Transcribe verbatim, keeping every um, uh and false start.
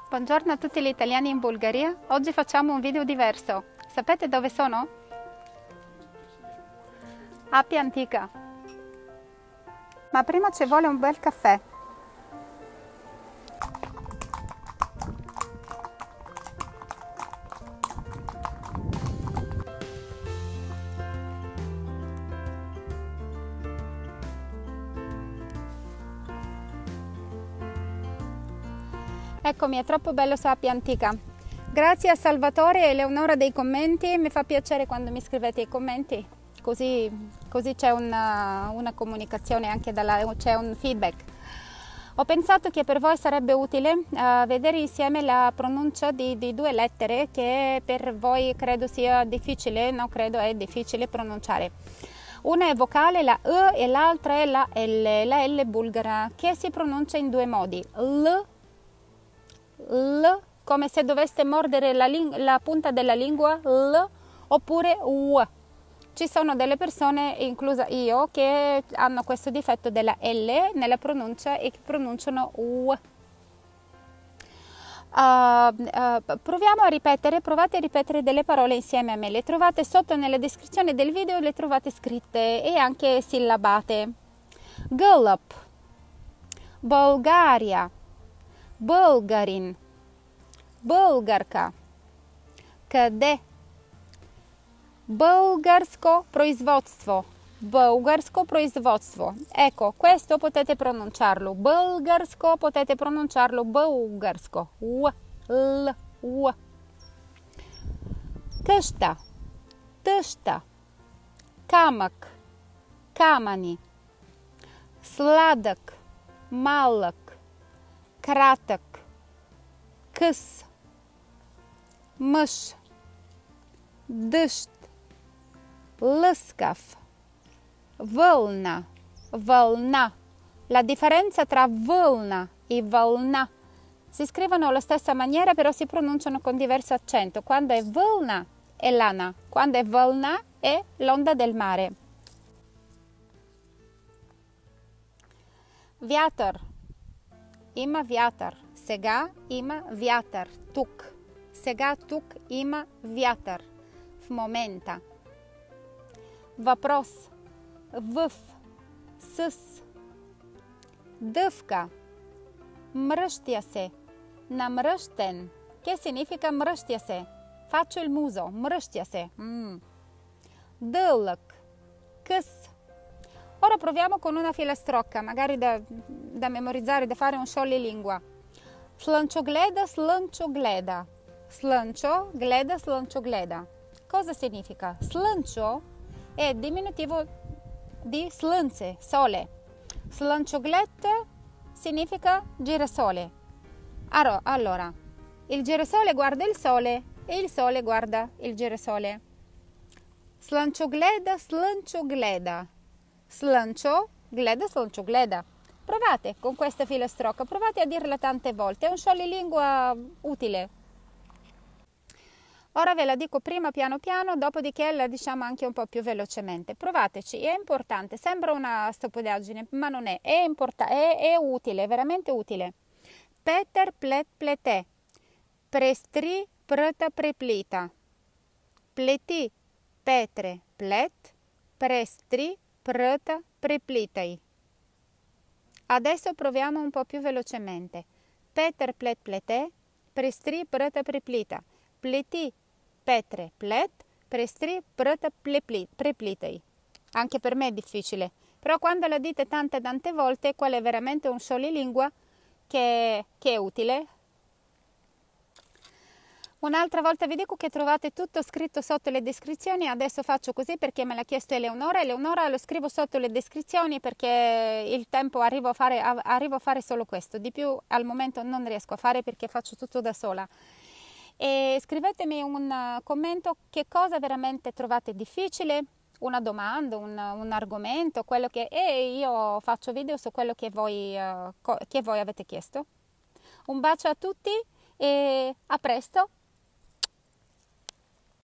Buongiorno a tutti gli italiani in Bulgaria. Oggi facciamo un video diverso. Sapete dove sono? Appia Antica. Ma prima ci vuole un bel caffè. Eccomi, è troppo bello su Appia Antica. Grazie a Salvatore e Eleonora dei commenti, mi fa piacere quando mi scrivete i commenti, così, così c'è una, una comunicazione, anche dalla, c'è un feedback. Ho pensato che per voi sarebbe utile uh, vedere insieme la pronuncia di, di due lettere che per voi credo sia difficile, no credo è difficile pronunciare. Una è vocale, la E, e l'altra è la L, la L bulgara, che si pronuncia in due modi. L L, come se doveste mordere la, la punta della lingua, L, oppure U. Ci sono delle persone, inclusa io, che hanno questo difetto della L nella pronuncia e che pronunciano U. Uh, uh, proviamo a ripetere, provate a ripetere delle parole insieme a me. Le trovate sotto nella descrizione del video, le trovate scritte e anche sillabate. Gulp, Bulgaria, Bulgarin, Bulgarka, къде, Bulgarsko производство, Bulgarsko производство. Ecco, questo potete pronunciarlo, Bulgarsko, potete pronunciarlo Bulgarsko, U, L, U. Къща, тъща, камък, камъни, сладък, малък, кратък, къс, мъж, дъжд, лъскав, вълна, вълна. La differenza tra vълна e vълна si scrivono alla stessa maniera, però si pronunciano con diverso accento. Quando è vълна è lana, quando è vълна è l'onda del mare. Вятър, има вятър. Сега има вятър. Тук. Сега тук има вятър. В момента. Въпрос. В. С. Дъвка. Мръщя се. Намръщен. Che significa мръщя се? Faccio il muso. Мръщя се. Mm. Дълъг. Къс. Ora proviamo con una filastrocca, magari da, da memorizzare, da fare un scioglilingua. Слънчогледа, слънчогледа. Слънчо, гледа, слънчогледа. Cosa significa? Слънчо è diminutivo di slънце, sole. Слънчоглед significa girasole. Allora, il girasole guarda il sole e il sole guarda il girasole. Слънчогледа, слънчогледа. Слънчо, gleda, slънчогледа. Provate con questa filastrocca, provate a dirla tante volte, è un scioglilingua utile. Ora ve la dico prima piano piano, dopodiché la diciamo anche un po' più velocemente. Provateci, è importante, sembra una stupidaggine, ma non è, è, è, è utile, è veramente utile. Peter plет плете, престри пръта преплита. Плети, Петре, плет, престри prăta preplitai. Adesso proviamo un po' più velocemente. Peter plet plete, prestri prăta preplita. Pleti, Petre, plet, prestri prăta preplitai. Anche per me è difficile, però quando la dite tante tante volte, quello è veramente un scioglilingua che, che è utile. Un'altra volta vi dico che trovate tutto scritto sotto le descrizioni, adesso faccio così perché me l'ha chiesto Eleonora, Eleonora lo scrivo sotto le descrizioni perché il tempo arrivo a fare, arrivo a fare solo questo, di più al momento non riesco a fare perché faccio tutto da sola. E scrivetemi un commento che cosa veramente trovate difficile, una domanda, un, un argomento, quello che, e io faccio video su quello che voi, uh, che voi avete chiesto. Un bacio a tutti e a presto!